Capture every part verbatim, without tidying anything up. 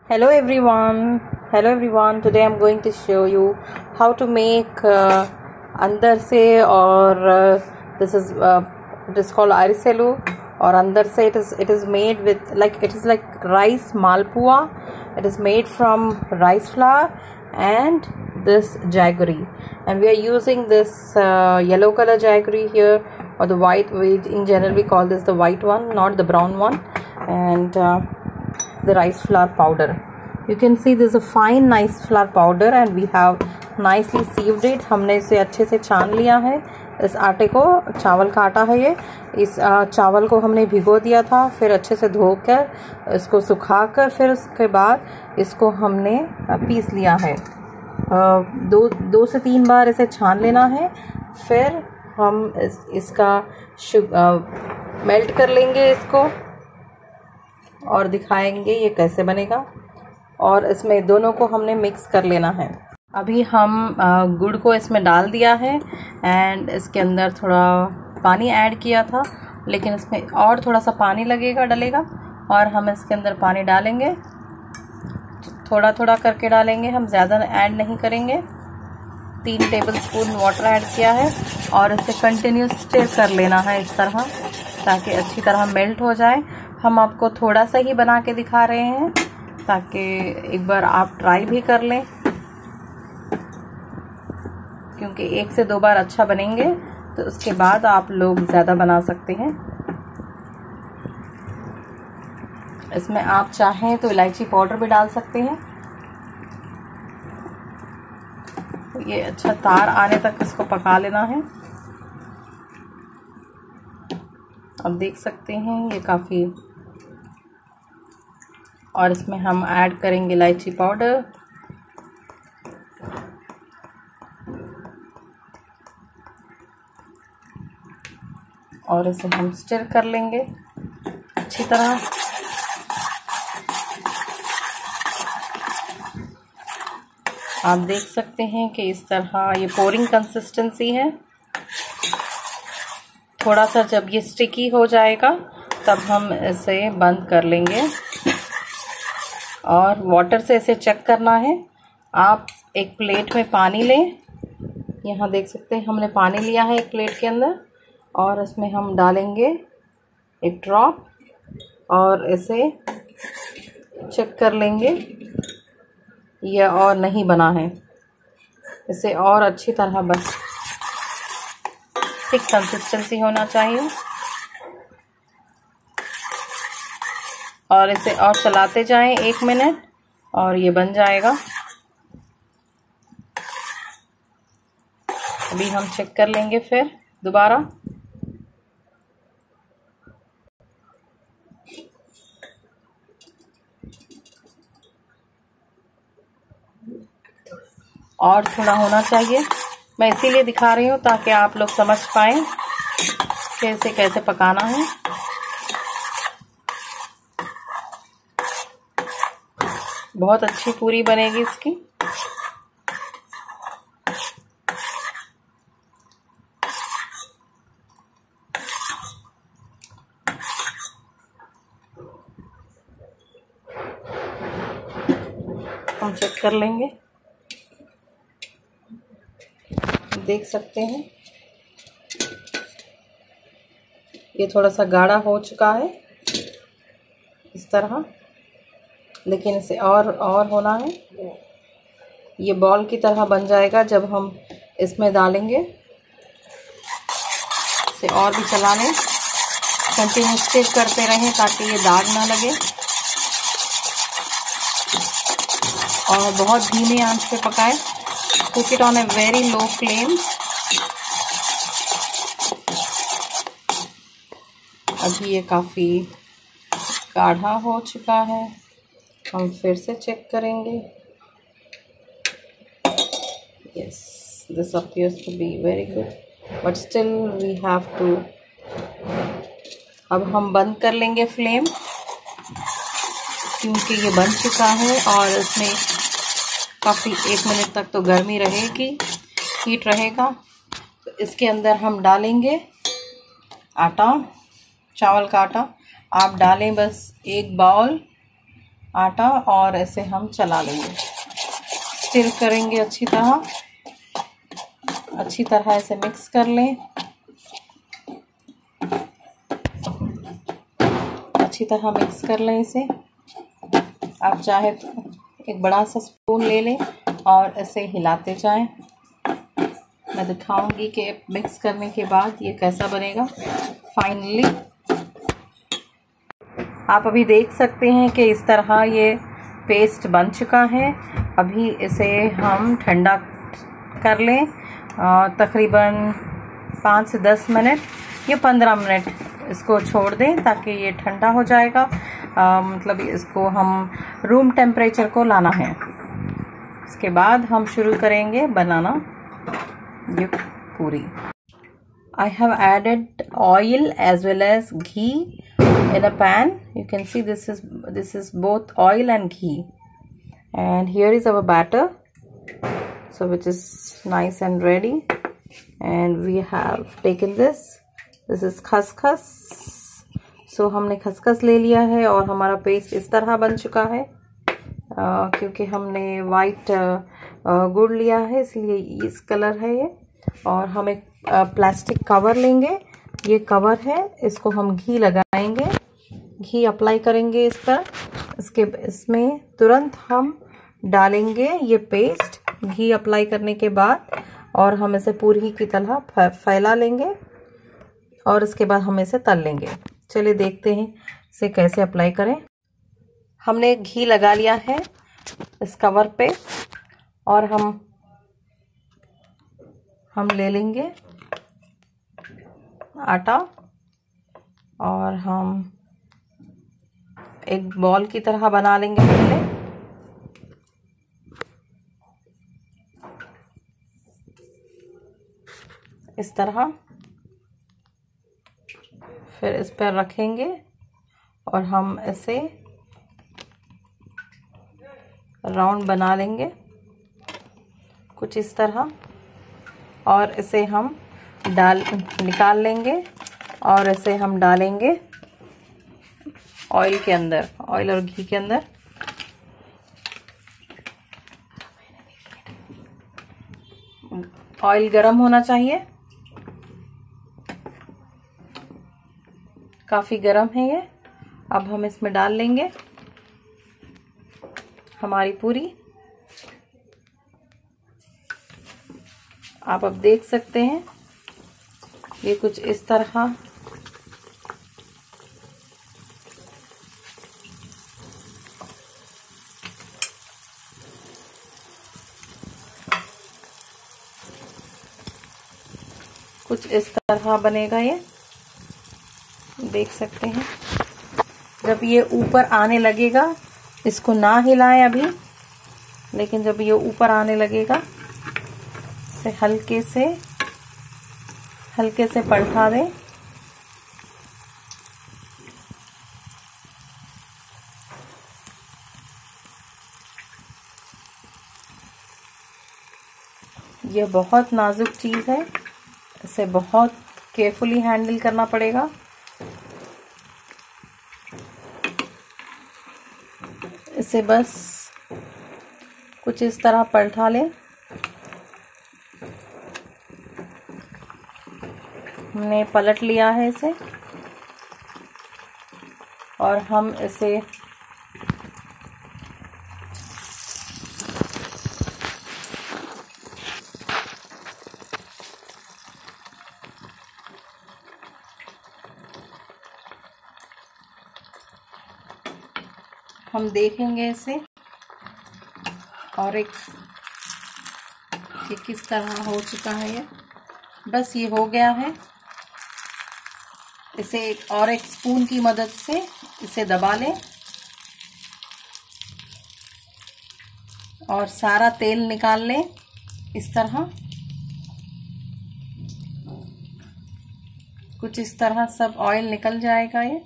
Hello everyone. Hello everyone. Today I'm going to show you how to make uh, andar se or uh, this is uh, it is called ariselu or andar se. It is it is made with like it is like rice malpua. It is made from rice flour and this jaggery, and we are using this uh, yellow color jaggery here, or the white. We in general we call this the white one, not the brown one, and uh, the rice flour powder. You can see this is a fine nice flour powder and we have nicely sieved it. हमने इसे अच्छे से छान लिया है. इस आटे को, चावल का आटा है ये, इस चावल को हमने भिगो दिया था, फिर अच्छे से धोकर इसको सुखाकर फिर उसके बाद इसको हमने पीस लिया है. दो दो से तीन बार इसे छान लेना है. फिर हम इस, इसका मेल्ट कर लेंगे इसको और दिखाएंगे ये कैसे बनेगा. और इसमें दोनों को हमने मिक्स कर लेना है. अभी हम गुड़ को इसमें डाल दिया है एंड इसके अंदर थोड़ा पानी ऐड किया था, लेकिन इसमें और थोड़ा सा पानी लगेगा डलेगा और हम इसके अंदर पानी डालेंगे. थोड़ा थोड़ा करके डालेंगे, हम ज़्यादा ऐड नहीं करेंगे. तीन टेबलस्पून वाटर ऐड किया है और इसे कंटिन्यूस स्टिर कर लेना है इस तरह, ताकि अच्छी तरह मेल्ट हो जाए. हम आपको थोड़ा सा ही बना के दिखा रहे हैं ताकि एक बार आप ट्राई भी कर लें, क्योंकि एक से दो बार अच्छा बनेंगे तो उसके बाद आप लोग ज़्यादा बना सकते हैं. इसमें आप चाहें तो इलायची पाउडर भी डाल सकते हैं. ये अच्छा तार आने तक इसको पका लेना है. अब देख सकते हैं ये काफ़ी. और इसमें हम ऐड करेंगे इलायची पाउडर. और इसे हम स्टिर कर लेंगे अच्छी तरह. आप देख सकते हैं कि इस तरह ये पोरिंग कंसिस्टेंसी है. थोड़ा सा जब ये स्टिकी हो जाएगा तब हम इसे बंद कर लेंगे और वाटर से इसे चेक करना है. आप एक प्लेट में पानी लें. यहाँ देख सकते हैं हमने पानी लिया है एक प्लेट के अंदर, और इसमें हम डालेंगे एक ड्रॉप और इसे चेक कर लेंगे ये और नहीं बना है. इसे और अच्छी तरह बस थिक कंसिस्टेंसी होना चाहिए. और इसे और चलाते जाएं एक मिनट और ये बन जाएगा. अभी हम चेक कर लेंगे फिर दोबारा. और थोड़ा होना चाहिए. मैं इसीलिए दिखा रही हूँ ताकि आप लोग समझ पाएं कि इसे कैसे पकाना है. बहुत अच्छी पूरी बनेगी इसकी. हम चेक कर लेंगे. देख सकते हैं ये थोड़ा सा गाढ़ा हो चुका है इस तरह, लेकिन इसे और और होना है. ये बॉल की तरह बन जाएगा जब हम इसमें डालेंगे. इसे और भी चला लें, कंटिन्यू स्टिर करते रहें ताकि ये दाग ना लगे. और बहुत धीमी आंच पे पकाएं. Cook it on a very low flame. अभी ये काफ़ी गाढ़ा हो चुका है. हम फिर से चेक करेंगे. Yes, this appears to be very good, but still we have to. अब हम बंद कर लेंगे फ्लेम, क्योंकि ये बन चुका है और इसमें काफ़ी एक मिनट तक तो गर्मी रहेगी, हीट रहेगा. तो इसके अंदर हम डालेंगे आटा, चावल का आटा. आप डालें बस एक बाउल आटा और ऐसे हम चला लेंगे, स्टिर करेंगे अच्छी तरह, अच्छी तरह ऐसे मिक्स कर लें, अच्छी तरह मिक्स कर लें इसे। आप चाहे एक बड़ा सा स्पून ले लें और ऐसे हिलाते जाएं। मैं दिखाऊंगी कि मिक्स करने के बाद ये कैसा बनेगा फाइनली। आप अभी देख सकते हैं कि इस तरह ये पेस्ट बन चुका है। अभी इसे हम ठंडा कर लें, तकरीबन पाँच से दस मिनट या पंद्रह मिनट इसको छोड़ दें ताकि ये ठंडा हो जाएगा। आ, मतलब इसको हम रूम टेम्परेचर को लाना है। इसके बाद हम शुरू करेंगे बनाना ये पूरी। I have added oil as well as ghee in a pan. You can see this is this is both oil and ghee. And here is our batter, so which is nice and ready. And we have taken this. This is खसखस. So हमने खसखस ले लिया है और हमारा paste इस तरह बन चुका है। uh, क्योंकि हमने वाइट uh, गुड़ लिया है इसलिए इस कलर है ये। और हम एक प्लास्टिक कवर लेंगे, ये कवर है, इसको हम घी लगाएंगे, घी अप्लाई करेंगे इस पर। इसके इसमें तुरंत हम डालेंगे ये पेस्ट घी अप्लाई करने के बाद, और हम इसे पूरी की तरह फैला लेंगे और इसके बाद हम इसे तल लेंगे। चलिए देखते हैं इसे कैसे अप्लाई करें। हमने घी लगा लिया है इस कवर पे और हम हम ले लेंगे आटा और हम एक बॉल की तरह बना लेंगे पहले। इस तरह फिर इस पर रखेंगे और हम इसे राउंड बना लेंगे कुछ इस तरह, और इसे हम डाल निकाल लेंगे और इसे हम डालेंगे ऑयल के अंदर, ऑयल और घी के अंदर। ऑयल गरम होना चाहिए, काफी गरम है ये। अब हम इसमें डाल लेंगे हमारी पूरी। आप अब देख सकते हैं ये कुछ इस तरह कुछ इस तरह बनेगा, ये देख सकते हैं। जब ये ऊपर आने लगेगा, इसको ना हिलाएं अभी, लेकिन जब ये ऊपर आने लगेगा इसे हल्के से हल्के से पलटा दें। ये बहुत नाजुक चीज़ है, इसे बहुत केयरफुली हैंडल करना पड़ेगा। इसे बस कुछ इस तरह पलटा लें। हमने पलट लिया है इसे और हम इसे हम देखेंगे इसे और एक ये किस तरह हो चुका है। ये बस ये हो गया है। इसे एक और एक स्पून की मदद से इसे दबा लें और सारा तेल निकाल लें इस तरह। कुछ इस तरह सब ऑयल निकल जाएगा। ये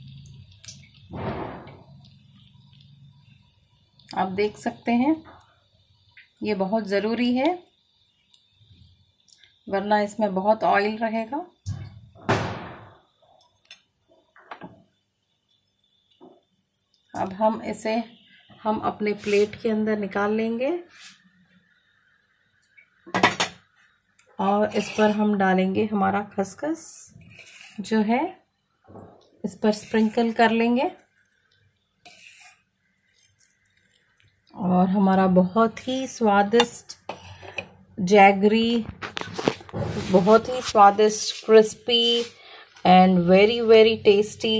आप देख सकते हैं, ये बहुत ज़रूरी है वरना इसमें बहुत ऑयल रहेगा। अब हम इसे हम अपने प्लेट के अंदर निकाल लेंगे और इस पर हम डालेंगे हमारा खसखस जो है, इस पर स्प्रिंकल कर लेंगे और हमारा बहुत ही स्वादिष्ट जैगरी, बहुत ही स्वादिष्ट crispy and very very tasty,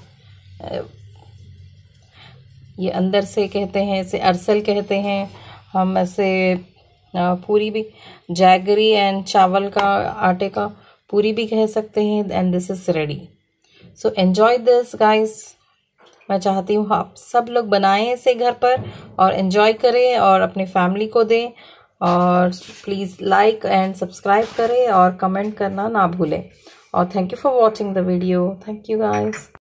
ये अंदर से कहते हैं, इसे अरसल कहते हैं हम, ऐसे पूरी भी, जैगरी एंड चावल का आटे का पूरी भी कह सकते हैं। And this is ready, so enjoy this guys. मैं चाहती हूँ आप सब लोग बनाएं इसे घर पर और एंजॉय करें और अपने फैमिली को दें, और प्लीज़ लाइक एंड सब्सक्राइब करें और कमेंट करना ना भूलें। और thank you for watching the video. Thank you guys.